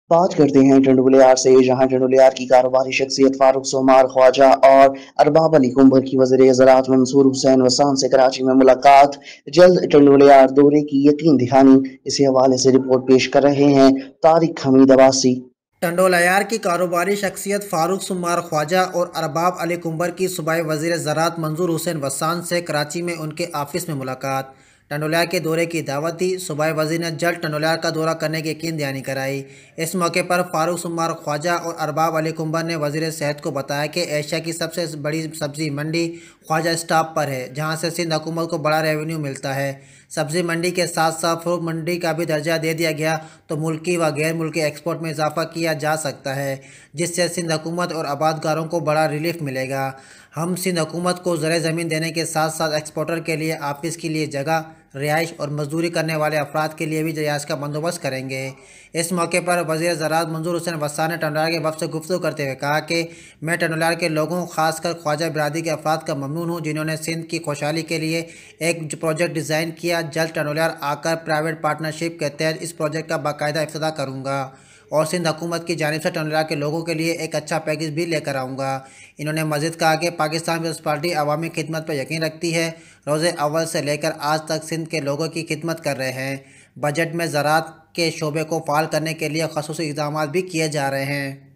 बात करते हैं टंडोलियार से, जहां टंडोलियार की कारोबारी शख्सियत फारूक सोमार ख्वाजा और अरबाब अली कुंबर की वज़ीर ज़राअत मंसूर हुसैन वसान से कराची में मुलाकात। जल्द टंडोलियार दौरे की यकीन दिखानी, इसी हवाले से रिपोर्ट पेश कर रहे हैं तारिक हमीद अब्बासी। टंडोलायर की कारोबारी शख्सियत फारूक सुमार ख्वाजा और अरबाब अली कुंबर की सूबाई वज़ीर ज़राअत मंसूर हुसैन वसान से कराची में उनके ऑफिस में मुलाकात। टंडोलायर के दौरे की दावत दी। सूबाई वज़ीर ने जल्द टंडोलायर का दौरा करने की यकीन दहानी कराई। इस मौके पर फारूक सुमार ख्वाजा और अरबाब अली कुंबर ने वज़ीर सेहत को बताया कि एशिया की सबसे बड़ी सब्ज़ी मंडी ख्वाजा स्टॉप पर है, जहाँ से सिंध हुकूमत को बड़ा रेवेन्यू मिलता है। सब्ज़ी मंडी के साथ साथ फ़रोग़ मंडी का भी दर्जा दे दिया गया तो मुल्की व गैर मुल्की एक्सपोर्ट में इजाफा किया जा सकता है, जिससे सिंध हुकूमत और आबादगारों को बड़ा रिलीफ मिलेगा। हम सिंध हुकूमत को ज़र ज़मीन देने के साथ साथ एक्सपोर्टर के लिए ऑफिस के लिए जगह, रिहाइश और मजदूरी करने वाले अफराद के लिए भी रिहाइश का बंदोबस्त करेंगे। इस मौके पर वज़ीर ज़राअत मंसूर हुसैन वसान ने टंडोलार के वफ़द से गुफ्तगू करते हुए कहा कि मैं टंडोलार के लोगों, खासकर ख्वाजा बिरादरी के अफराद का ममनून हूँ, जिन्होंने सिंध की खुशहाली के लिए एक प्रोजेक्ट डिज़ाइन किया। जल्द टंडोलार आकर प्राइवेट पार्टनरशिप के तहत इस प्रोजेक्ट का बाकायदा इफ्तिताह करूँगा और सिंध हुकूमत की जानिब से टंडोलार के लोगों के लिए एक अच्छा पैकेज भी लेकर आऊँगा। इन्होंने मज़ीद कहा कि पाकिस्तान पीपल्स पार्टी अवामी खिदमत पर यकीन रखती है। रोज़े अव्वल से लेकर आज तक सिंध के लोगों की खिदमत कर रहे हैं। बजट में ज़राअत के शोबे को फ़ाल करने के लिए ख़ुसूसी इक़दामात भी किए जा रहे हैं।